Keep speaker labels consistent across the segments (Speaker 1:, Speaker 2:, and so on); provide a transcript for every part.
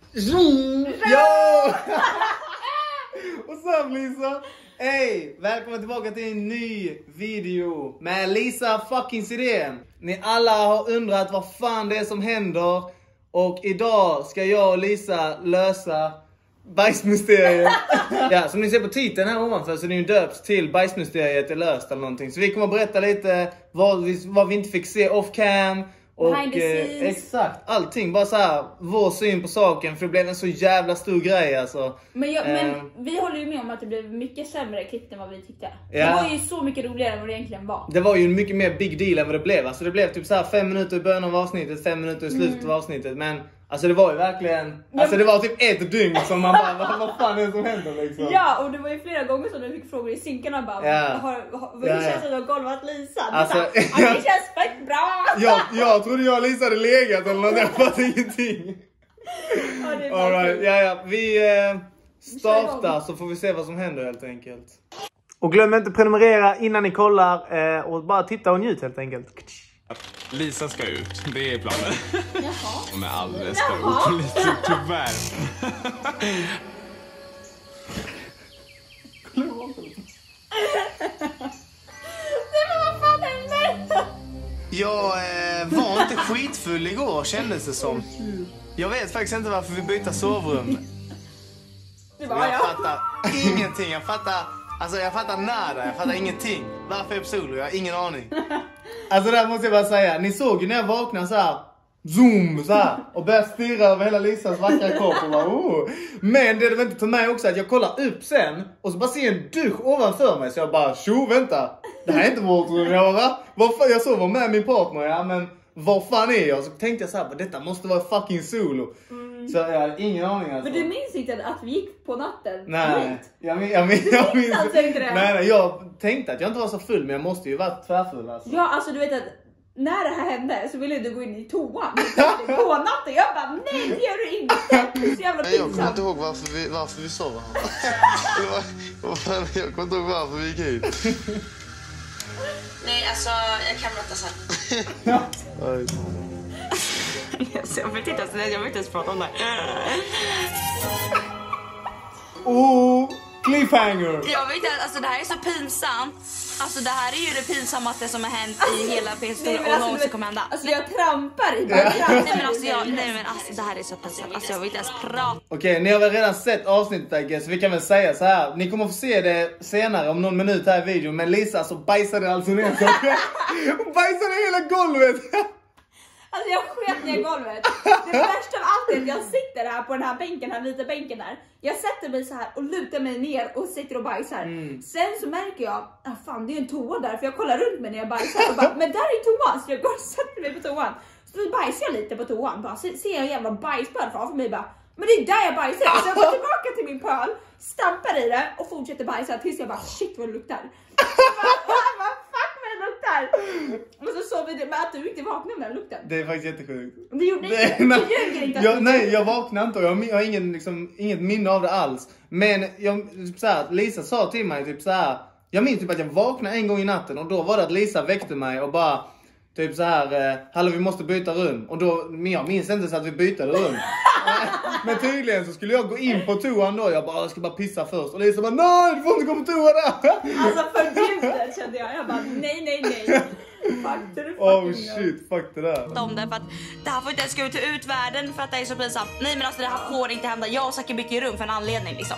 Speaker 1: Yo! What's up, Lisa? Hej! Välkommen tillbaka till en ny video med Lisa fucking Sirén. Ni alla har undrat vad fan det är som händer. Och idag ska jag och Lisa lösa bajsmysteriet. Ja, som ni ser på titeln här ovanför så är det ju döpt till bajsmysteriet är löst eller någonting. Så vi kommer att berätta lite vad vi inte fick se off cam. Och exakt, allting, bara så här vår syn på saken, för det blev en så jävla stor grej alltså.
Speaker 2: Men vi håller ju med om att det blev mycket sämre klipp än vad vi tyckte.
Speaker 1: Ja.
Speaker 2: Det var ju så mycket roligare än vad det egentligen var.
Speaker 1: Det var ju en mycket mer big deal än vad det blev. Alltså det blev typ så här 5 minuter i början av avsnittet, 5 minuter i slutet av avsnittet. Men alltså det var ju verkligen, alltså det var typ ett dygn som man bara, vad fan är det som händer liksom?
Speaker 2: Ja, och det var ju flera gånger som du fick frågor i synkarna bara, hur känns det att du har golvat Lisa?
Speaker 1: Alltså,
Speaker 2: det känns fett bra!
Speaker 1: Jag trodde jag och Lisa hade legat eller något, jag fattade ingenting. All right, ja, vi startar så får vi se vad som händer helt enkelt. Och glöm inte prenumerera innan ni kollar och bara titta och njut helt enkelt.
Speaker 3: Lisa ska ut, det är planen.
Speaker 2: Jaha.
Speaker 3: Med all respekt, lite tyvärr.
Speaker 2: Vad fan händer?
Speaker 1: Jag var inte skitfull igår, kändes det som. Jag vet faktiskt inte varför vi bytte sovrum.
Speaker 2: Det var
Speaker 1: jag fattar ingenting, jag fattar nada, jag fattar ingenting. Varför är jag på solo? Jag har ingen aning. Alltså där måste jag bara säga, ni såg ju när jag vaknade så här, zoom så här, och började stirra över hela Lisas vackra kropp och bara, Men det var inte för mig också att jag kollar upp sen och så bara ser en dusch ovanför mig, så jag bara, vänta, det här är inte vårt rum, jag sover med min partner, ja, men vad fan är jag? Så tänkte jag så här, detta måste vara fucking solo. Så jag hade ingen aning alltså.
Speaker 2: Men du minns inte att vi gick på natten?
Speaker 1: Nej, jag minns nej, jag tänkte att jag inte var så full, men jag måste ju vara tvärfull alltså.
Speaker 2: Ja, alltså du vet att när det här hände så ville du gå in i toan på natten. Jag bara, nej det gör du inte. Det är så jävla pinsamt.
Speaker 1: Jag kommer inte ihåg varför vi sov här. Jag kommer inte ihåg varför vi gick hit.
Speaker 4: Nej, alltså jag kan berätta sen.
Speaker 5: Jag vill inte ens prata om det.
Speaker 1: Cliffhanger.
Speaker 5: Jag vet inte, alltså det här är så pinsamt. Alltså det här är ju det pinsammaste som har hänt i hela PS4 och någonsin kommer hända.
Speaker 2: Alltså jag trampar i
Speaker 5: Nej men alltså det här är så pinsamt. Alltså jag vill inte ens prata.
Speaker 1: Okej, ni har väl redan sett avsnittet, så vi kan väl säga så här. Ni kommer få se det senare om någon minut här i videon. Men Lisa så bajsade alltså ner sig. Hon bajsade hela golvet.
Speaker 2: Alltså jag sket ner golvet. Det värsta av allt är att jag sitter här på den här bänken, här vita bänken där. Jag sätter mig så här och lutar mig ner och sitter och bajsar. Sen så märker jag, fan det är en toa där. För jag kollar runt mig när jag bajsar och bara, men där är toan. Så jag går och sätter mig på toan. Så då bajsar jag lite på toan. Bara, ser jag en jävla bajspöl framför mig bara, men det är där jag bajsar. Så jag går tillbaka till min pöl, stampar i det och fortsätter bajsa tills jag bara, shit vad det luktar. Vad fuck vad det luktar. Och så sov vi det med att du inte vaknade med den lukten.
Speaker 1: Det är faktiskt jättesjukt.
Speaker 2: Det gjorde inte.
Speaker 1: Nej, jag vaknade inte och jag har inget minne av det alls. Men så här, Lisa sa till mig typ så här. Jag minns typ att jag vaknade en gång i natten och då var det att Lisa väckte mig och bara typ så här, hallå vi måste byta rum. Och då, men jag minns inte så att vi bytte rum. Men tydligen så skulle jag gå in på toan då. Jag ska bara pissa först. Och Lisa bara, nej du får inte gå på toan där.
Speaker 2: Alltså förbjudet kände jag. Jag bara, nej.
Speaker 1: Fuck det där.
Speaker 5: Om det, för att det här får inte ens gå ut till utvärlden för att det är så pinsamt. Nej men alltså det här får inte hända. Jag och Zacke bytte ju rum för en anledning liksom.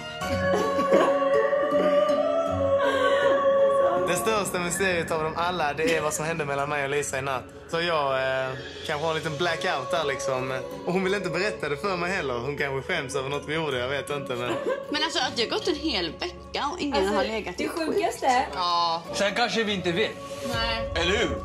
Speaker 1: Det största mysteriet av dem alla, det är vad som hände mellan mig och Lisa i natt. Så jag kanske har en liten blackout där liksom. Och hon vill inte berätta det för mig heller. Hon kanske skäms över något vi gjorde, jag vet inte.
Speaker 4: Men alltså att det har gått en hel vecka och ingen har legat.
Speaker 2: Det sjukaste.
Speaker 1: Ja.
Speaker 6: Sen kanske vi inte vet.
Speaker 4: Nej.
Speaker 6: Eller hur?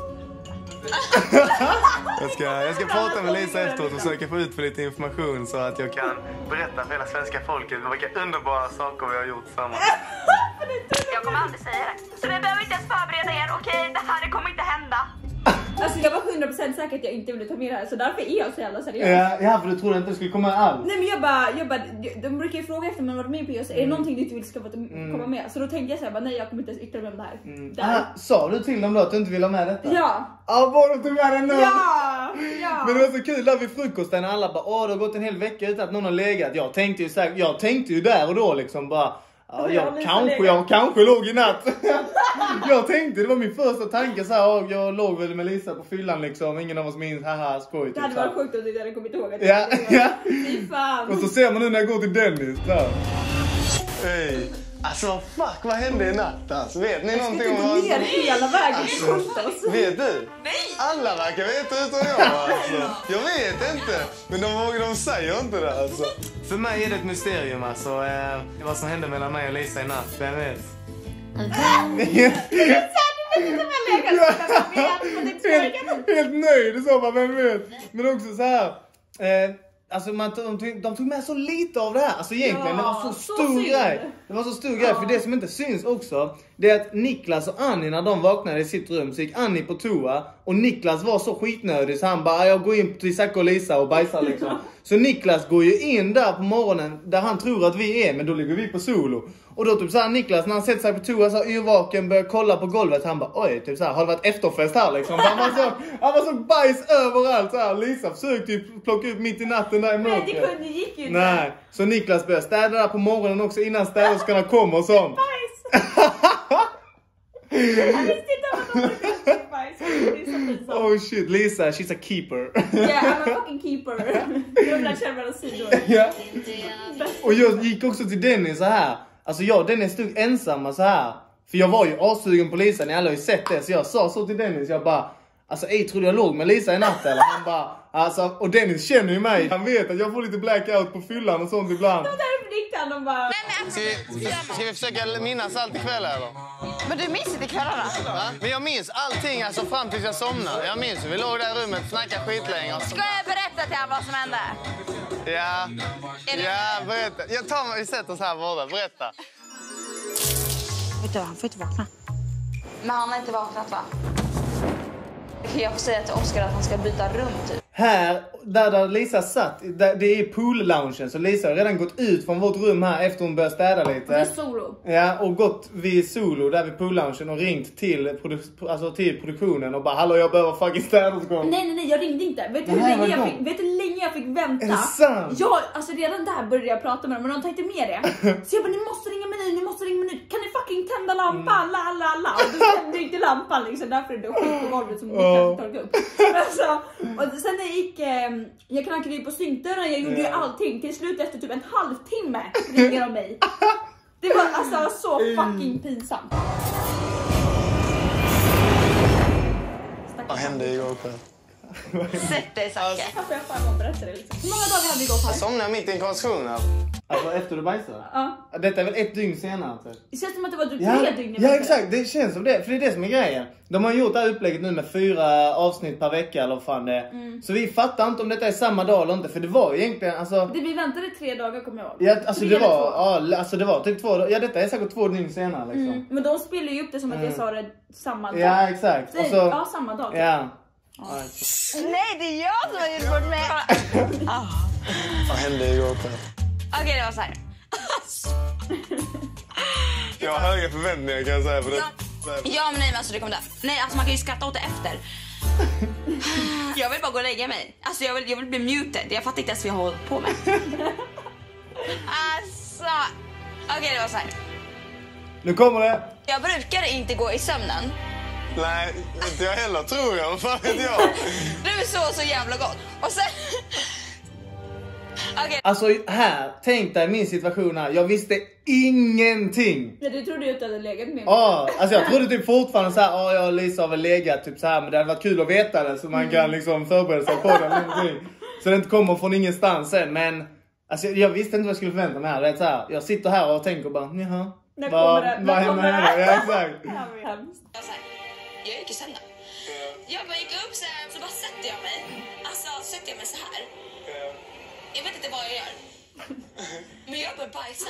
Speaker 1: Jag ska prata med Lisa efteråt och försöka få ut för lite information så att jag kan berätta för hela svenska folket vilka underbara saker vi har gjort tillsammans.
Speaker 5: Jag kommer aldrig säga det. Så ni behöver inte ens förbereda er, okej? Det här kommer inte hända.
Speaker 2: Alltså jag var 100% säker att jag inte ville ta med det här. Så därför är jag så jävla seriös.
Speaker 1: Ja, för du trodde inte det skulle komma alls.
Speaker 2: Nej men jag bara, de brukar ju fråga efter man varit med på POS. Är det någonting du inte vill ska komma med? Så då tänkte jag såhär, nej jag kommer inte ens yttra mig om det här.
Speaker 1: Sa du till dem då att du inte ville ha med detta?
Speaker 2: Ja.
Speaker 1: Var du tog med den nu?
Speaker 2: Ja.
Speaker 1: Men det var så kul där vid frukosten när alla bara, det har gått en hel vecka utan att någon har legat. Jag tänkte ju där och då liksom bara, jag kanske låg i natt. Jag tänkte, det var min första tanke så här, jag låg väl med Lisa på fyllan liksom, ingen av oss minns, haha, skoj.
Speaker 2: Det hade varit sjukt om du hade kommit ihåg att
Speaker 1: ja.
Speaker 2: Fy fan.
Speaker 1: Och så ser man nu när jag går till Dennis där. Hej. Alltså fuck, vad hände i natt alltså? Vet ni någonting om vad som...
Speaker 2: ner hela vägen till Kontos.
Speaker 1: Vet du? Nej! Alla verkar veta utom jag alltså. Jag vet inte. Men de säger inte det alltså. För mig är det ett mysterium alltså. Vad som hände mellan mig och Lisa i natt. Vem vet? Helt nöjd så bara, vem vet? Men också så här. Alltså de tog med så lite av det här. Alltså egentligen, det var så stor grej. Det var så stor grej, för det som inte syns också, det är att Niklas och Annie, när de vaknade i sitt rum, så gick Annie på toa. Och Niklas var så skitnödig så han bara, jag går in till Zack och Lisa och bajsar liksom. Så Niklas går ju in där på morgonen där han tror att vi är, men då ligger vi på solo. Och då typ såhär Niklas, när han sätter sig på toa så yrvaken, börjar kolla på golvet, han bara, oj, typ såhär, har det varit efterfest här liksom? Han var så bajs överallt såhär. Lisa försökte ju plocka upp mitt i natten där i mörkret.
Speaker 2: Det gick ju inte.
Speaker 1: Nej, så Niklas började städa där på morgonen också innan städerskorna kom och sånt.
Speaker 2: Bajs! Jag visste inte att de hade bajs.
Speaker 1: Oh shit, Lisa, she's a keeper.
Speaker 2: Yeah, I'm a fucking keeper. De där känner sidor.
Speaker 1: Ja. Och jag gick också till Dennis så här. Alltså Dennis stod ensamma så här. För jag var ju avsugen på Lisa, ni alla har ju sett det. Så jag sa så till Dennis, jag bara, alltså ej trodde jag låg med Lisa i natt eller? Han bara, alltså, och Dennis känner ju mig. Han vet att jag får lite blackout på fyllan och sånt ibland.
Speaker 2: De där blickade de bara...
Speaker 1: Ska vi försöka minnas allt ikväll eller?
Speaker 5: Men du minns inte kvällarna?
Speaker 1: Va? Men jag minns allting alltså fram tills jag somnar. Jag minns vi låg där i rummet och snackade skitlänge.
Speaker 5: Ska jag berätta till er vad som hände?
Speaker 1: Ja, berätta. Vi sätter oss här båda, berätta.
Speaker 5: Vet du vad, han får inte vakna. Men han har inte vaknat va? Jag får säga till Oscar att han ska byta rum typ.
Speaker 1: Här, där Lisa satt, det är pool-loungen. Så Lisa har redan gått ut från vårt rum här efter hon började städa lite.
Speaker 2: Vid solo.
Speaker 1: Ja, och gått vid solo där vid pool-loungen och ringt till produktionen och bara, hallå jag behöver fucking städerskor.
Speaker 2: Nej, jag ringde inte. Vet du hur länge jag fick vänta?
Speaker 1: Är det sant?
Speaker 2: Ja, alltså redan där började jag prata med dem, men de tänkte med det. Så jag bara, ni måste ringa mig nu. Kan ni fucking tända lampan? La. Och då tände inte lampan liksom, därför är det skit på golvet som ni kan ta upp. Alltså, och sen jag knackade ju på syntdörren, jag gjorde ju allting. Till slut efter typ en halvtimme ringer de mig. Det var alltså så fucking pinsamt.
Speaker 1: Vad hände igår kväll?
Speaker 5: Sätt dig Zacke.
Speaker 2: Varför jag fan berättar det liksom. Hur många dagar hade vi igår kvar?
Speaker 1: Somnade mitt i en konversation här. Alltså efter du bajsade?
Speaker 2: Ja.
Speaker 1: Detta är väl 1 dygn senare typ.
Speaker 2: Det känns som att det var typ 3 dygn.
Speaker 1: Ja exakt, det känns som det. För det är det som är grejen. De har gjort det här upplägget nu med 4 avsnitt per vecka eller vad fan det är. Så vi fattar inte om detta är samma dag eller inte. För det var ju egentligen alltså...
Speaker 2: Vi väntade 3 dagar kommer jag ihåg.
Speaker 1: Ja alltså det var typ 2 dagar. Ja detta är säkert 2 dygn senare liksom.
Speaker 2: Men de spelade ju upp det som att jag sa det samma dag.
Speaker 1: Ja exakt.
Speaker 2: Och så, ja samma dag.
Speaker 1: Ja.
Speaker 5: Nej, det är jag som har gjort bort mig.
Speaker 1: Vad hände igår kväll?
Speaker 5: Okej, det var så här.
Speaker 1: Jag har höga förväntningar kan jag säga på det.
Speaker 5: Ja, men nej, men alltså det kommer där. Nej, alltså man kan ju skratta åt det efter. Jag vill bara gå och lägga mig. Alltså jag vill bli muted. Jag fattar inte ens vad jag har hållit på med. Alltså. Okej, det var så här.
Speaker 1: Nu kommer det.
Speaker 5: Jag brukar inte gå i sömnen.
Speaker 1: Nej, inte jag heller tror jag. Vad fan vet jag?
Speaker 5: Du så jävla gott. Och sen... Okay.
Speaker 1: Alltså här, tänk dig min situation här. Jag visste ingenting.
Speaker 2: Ja, du trodde ju att du hade legat med.
Speaker 1: Ja, alltså jag trodde typ fortfarande så här, jag och Lisa har väl legat typ så här, men det hade varit kul att veta det så man kan liksom förbereda sig på det. Så det inte kommer från ingenstans sen, men alltså jag visste inte vad jag skulle förvänta mig här. Det är så här, jag sitter här och tänker bara, jaha. Vad händer här? Ja, exakt.
Speaker 5: Jag gick i sömnen. Jag bara gick upp så bara sätter jag mig. Alltså sätter jag mig så här. Jag vet inte vad jag gör. Men jag börjar bajsa.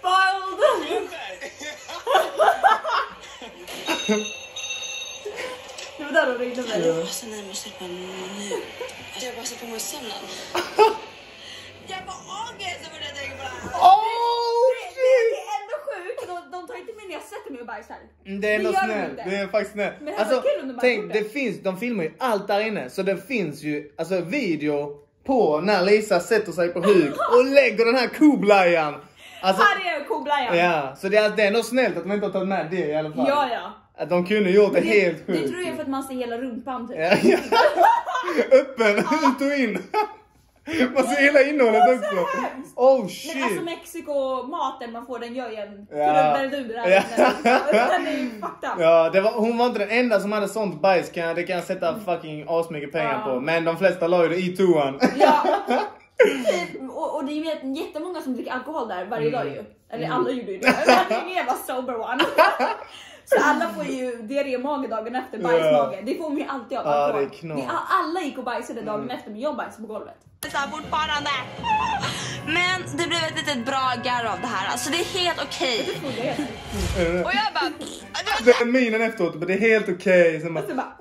Speaker 2: Spoiled! där och ringde mig.
Speaker 5: Alltså nej, måste släppa nu. Jag bara sätter på mig sömnen. Jag bara ångest så började jag tänka på det här.
Speaker 2: Det är ändå sjukt. De tar inte med när jag sätter mig och bajsar.
Speaker 1: Det är ändå
Speaker 2: gör de
Speaker 1: snällt.
Speaker 2: inte.
Speaker 1: Det är faktiskt snällt.
Speaker 2: Men det hade varit kul om de bara
Speaker 1: tänk,
Speaker 2: gjorde.
Speaker 1: det finns, de filmar ju allt där inne. Så det finns ju alltså video på när Lisa sätter sig på huk och lägger den här koblajan. Alltså,
Speaker 2: Här är koblajan.
Speaker 1: ja, så det är ändå snällt att de inte har tagit med det i alla fall.
Speaker 2: Ja.
Speaker 1: Att de kunde gjort det helt
Speaker 2: Det
Speaker 1: sjukt.
Speaker 2: tror jag för att man ser hela rumpan typ.
Speaker 1: Ja. Öppen, ut och in. Man ser hela innehållet också. Oh shit.
Speaker 2: Men alltså Mexiko-maten man får, den gör ju en
Speaker 1: Ja.
Speaker 2: där. Den är ju fucked up.
Speaker 1: Ja, hon var inte den enda som hade sånt bajs. Det kan jag sätta fucking asmycket pengar på. Men de flesta la ju det i toan.
Speaker 2: Ja. Och det är ju jättemånga som dricker alkohol där varje dag ju. Eller alla gjorde ju det. Ingen var sober one. Så alla får ju diarré-mage dagen efter, bajsmage. Det får man ju alltid av alkohol.
Speaker 1: det är knas.
Speaker 2: Alla gick och bajsade dagen efter, men jag bajsade på golvet.
Speaker 5: Fortfarande. Men det blev ett litet bra garv av det här. Alltså det är helt okej. Och jag bara...
Speaker 1: Den minen efteråt, men det är helt okej. Så
Speaker 2: Så bara...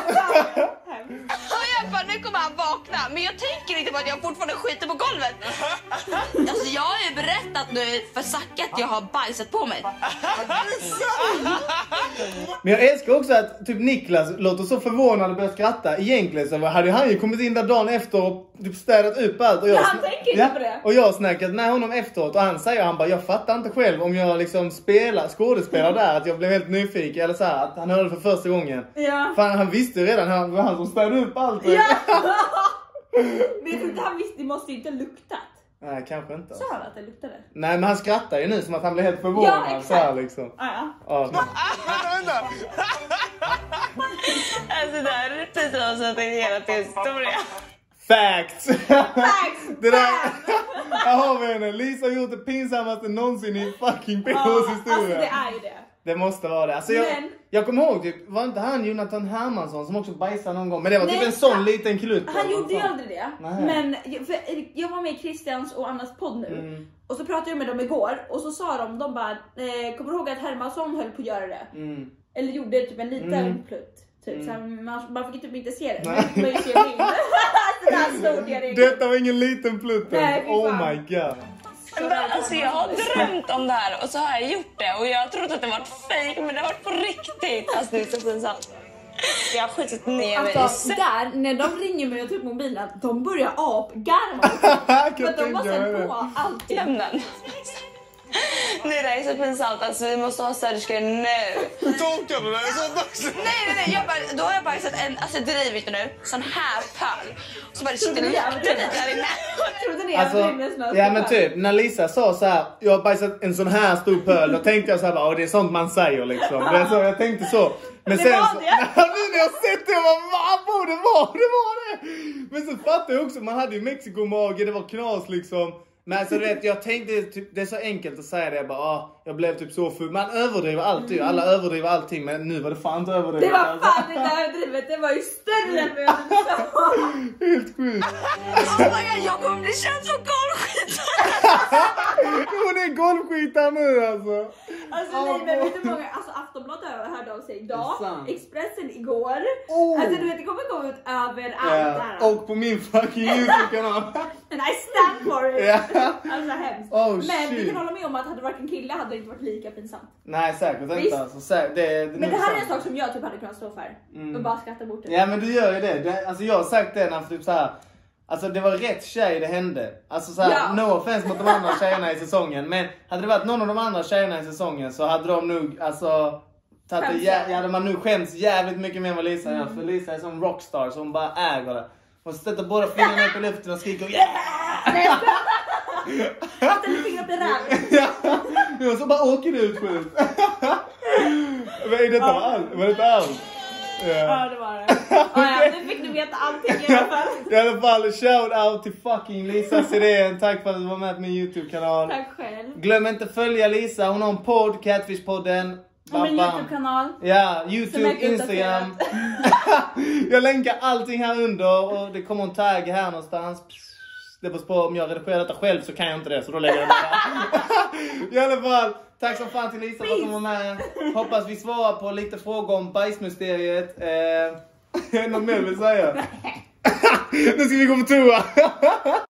Speaker 5: Och jag bara, nu kommer han vakna. Men jag tänker inte på att jag fortfarande skiter på golvet. Alltså jag har ju berättat nu för Zacke att jag har bajsat på mig.
Speaker 1: Men jag älskar också att typ Niklas låter så förvånad och börjar skratta. Egentligen så hade han ju kommit in där dagen efter och typ städat upp allt. Och jag,
Speaker 2: han tänker inte på det.
Speaker 1: Och jag har snackat med honom efteråt och han säger, han bara, jag fattar inte själv om jag liksom skådespelar där. Att jag blev helt nyfiken eller så här, att han hörde det för första gången.
Speaker 2: Ja.
Speaker 1: För han visste ju redan, han var han som städade upp allt.
Speaker 2: Ja. Men jag tror inte han visste, det måste ju inte luktat.
Speaker 1: Nej, kanske inte.
Speaker 2: Sa han att det luktade?
Speaker 1: Nej, men han skrattar ju nu som att han blev helt förvånad.
Speaker 2: Ja, exakt.
Speaker 1: Så här, liksom.
Speaker 2: Ja.
Speaker 3: Vänta!
Speaker 5: Alltså det här är precis som att det är hela till historia.
Speaker 1: Facts!
Speaker 2: Facts!
Speaker 1: Det där... Här har vi henne. Lisa har gjort det pinsammaste någonsin i fucking PHs
Speaker 2: Alltså
Speaker 1: historia.
Speaker 2: det är ju det.
Speaker 1: Det måste vara det. Alltså jag kommer ihåg typ, var inte han Jonathan Hermansson som också bajsade någon gång? Men det var typ
Speaker 2: Nej,
Speaker 1: en sån liten klutt.
Speaker 2: Han gjorde ju aldrig det.
Speaker 1: Nej.
Speaker 2: Men jag var med i Christians och Annas podd nu. Och så pratade jag med dem igår. Och så sa de bara, kommer du ihåg att Hermansson höll på att göra det? Eller gjorde typ en liten plutt. Typ. Så man fick typ inte se det. Men man ju se bild.
Speaker 1: Detta var ingen liten plutt.
Speaker 2: Nej, fy
Speaker 1: oh
Speaker 2: fan.
Speaker 1: my god.
Speaker 5: Alltså jag har drömt om det här och så har jag gjort det. Och jag trodde att det var fake, men det var på riktigt. Alltså det är så pinsamt. Jag har skjutit ner mig.
Speaker 2: Alltså där, när de ringer mig och typ mobilen, de börjar apgarva. För att de har sett på allt.
Speaker 5: Lämnen. Nej, det är så pinsamt. Alltså vi måste ha särskor nu.
Speaker 3: Tolkar du det? Så dags?
Speaker 5: Nej. Då har jag bara sett en, alltså drivit nu, sån här pöl. Så bara det sitter lite där inne.
Speaker 2: Trodde ni
Speaker 1: Alltså, ja men typ, när Lisa sa så här, jag har bajsat en sån här stor pöl, då tänkte jag så här, det är sånt man säger liksom. Det är så, jag tänkte så. Men
Speaker 2: Det
Speaker 1: sen
Speaker 2: var
Speaker 1: så,
Speaker 2: det.
Speaker 1: nu när jag sett det, jag bara, det var det. Men så fattade jag också, man hade ju Mexiko-mage, det var knas liksom. Men alltså du vet, jag tänkte typ, det är så enkelt att säga det, jag bara, jag blev typ så full. Man överdriver alltid, alla överdriver allting, men nu var det fan inte överdrivet.
Speaker 2: Det var fan inte överdrivet, det var ju större än vad jag sa.
Speaker 1: Helt sjukt.
Speaker 5: Oh my god, jag kommer bli känd som golvskit.
Speaker 1: Hon är golvskitare nu alltså.
Speaker 2: Alltså nej, men vet du många, alltså Aftonbladet hörde av sig idag,
Speaker 1: Det är sant.
Speaker 2: Expressen igår.
Speaker 1: Oh.
Speaker 2: Alltså du vet, det kommer gå ut överallt där.
Speaker 1: Och på min fucking YouTube-kanal.
Speaker 2: And I stand for it.
Speaker 1: Ja.
Speaker 2: Alltså hemskt.
Speaker 1: Oh,
Speaker 2: men
Speaker 1: shit.
Speaker 2: vi kan hålla med om att hade det varit en kille hade det inte varit lika pinsamt.
Speaker 1: Nej, säkert
Speaker 2: Visst.
Speaker 1: inte alltså. Det
Speaker 2: Men det här är en sak som jag typ hade kunnat stå för. Och bara skratta bort det.
Speaker 1: Ja, men du gör ju det. Alltså jag har sagt det när typ så här. Alltså det var rätt tjej det hände. Alltså så här,
Speaker 2: Ja.
Speaker 1: no offense mot de andra tjejerna i säsongen. Men hade det varit någon av de andra tjejerna i säsongen så hade de nog, alltså... hade man nu skämts jävligt mycket mer än vad Lisa gör. För Lisa är som rockstar som bara äger det. Hon sätter båda fingrarna upp i luften och skriker yeah!
Speaker 2: Ställer fingrar på rad.
Speaker 1: Och så bara åker det ut skit. Var det allt?
Speaker 2: Ja, det var det. Ja, nu fick du veta allting i alla fall.
Speaker 1: I alla fall, shout out till fucking Lisa Sirén. Tack för att du var med på min YouTube-kanal.
Speaker 2: Tack själv.
Speaker 1: Glöm inte följa Lisa, hon har en podd, Catfish-podden.
Speaker 2: Har en YouTube-kanal.
Speaker 1: Ja,
Speaker 2: Som
Speaker 1: YouTube,
Speaker 2: är
Speaker 1: Instagram. Jag länkar allting här under och det kommer en tagg här någonstans. Det beror på om jag redigerar detta själv så kan jag inte det. Så då lägger jag det där. I alla fall, tack som fan till Lisa för att hon var med. Hoppas vi svarar på lite frågor om bajsmysteriet. Något mer vill säga? Nu ska vi gå på toa.